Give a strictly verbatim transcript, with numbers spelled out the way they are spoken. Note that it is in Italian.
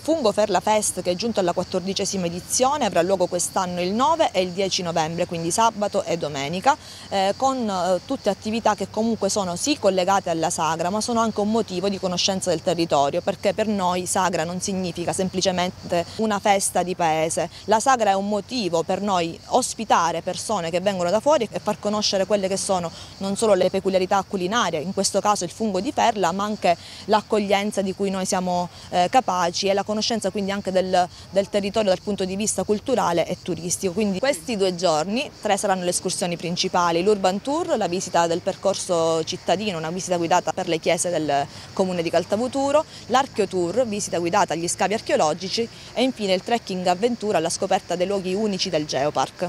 Fungo Ferla Fest, che è giunto alla quattordicesima edizione, avrà luogo quest'anno il nove e il dieci novembre, quindi sabato e domenica, eh, con eh, tutte attività che comunque sono sì collegate alla sagra, ma sono anche un motivo di conoscenza del territorio, perché per noi sagra non significa semplicemente una festa di paese. La sagra è un motivo per noi ospitare persone che vengono da fuori e far conoscere quelle che sono non solo le peculiarità culinarie, in questo caso il fungo di Ferla, ma anche l'accoglienza di cui noi siamo eh, capaci e la conoscenza quindi anche del, del territorio dal punto di vista culturale e turistico. Quindi questi due giorni, tre saranno le escursioni principali: l'Urban Tour, la visita del percorso cittadino, una visita guidata per le chiese del comune di Caltavuturo, l'Archeo Tour, visita guidata agli scavi archeologici, e infine il trekking avventura alla scoperta dei luoghi unici del Geopark.